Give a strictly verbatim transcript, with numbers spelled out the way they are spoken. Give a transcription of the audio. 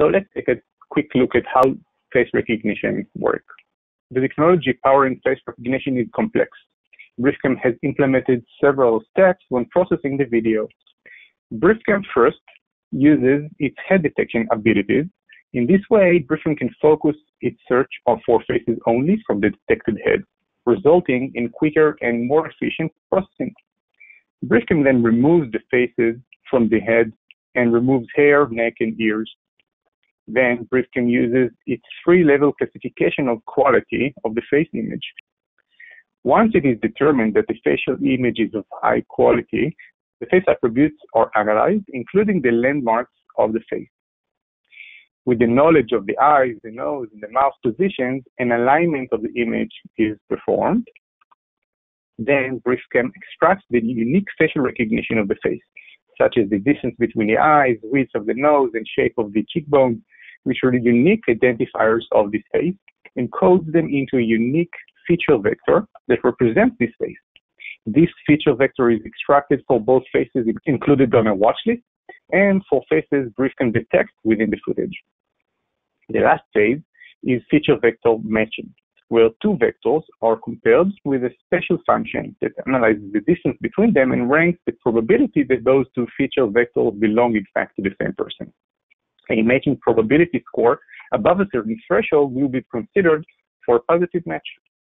So let's take a quick look at how face recognition works. The technology powering face recognition is complex. BriefCam has implemented several steps when processing the video. BriefCam first uses its head detection abilities. In this way, BriefCam can focus its search on for faces only from the detected head, resulting in quicker and more efficient processing. BriefCam then removes the faces from the head and removes hair, neck, and ears. Then BriefCam uses its three-level classification of quality of the face image. Once it is determined that the facial image is of high quality, the face attributes are analyzed, including the landmarks of the face. With the knowledge of the eyes, the nose, and the mouth positions, an alignment of the image is performed. Then BriefCam extracts the unique facial recognition of the face, such as the distance between the eyes, width of the nose, and shape of the cheekbones, which are the unique identifiers of this face, and codes them into a unique feature vector that represents this face. This feature vector is extracted for both faces included on a watch list and for faces BriefCam detects within the footage. The last phase is feature vector matching, where two vectors are compared with a special function that analyzes the distance between them and ranks the probability that those two feature vectors belong in fact to the same person. A matching probability score above a certain threshold will be considered for a positive match.